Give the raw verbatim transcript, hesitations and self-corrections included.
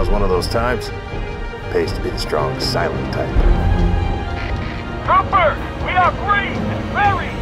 Now's one of those times. Pays to be the strong, silent type. Trooper! We are green! Very!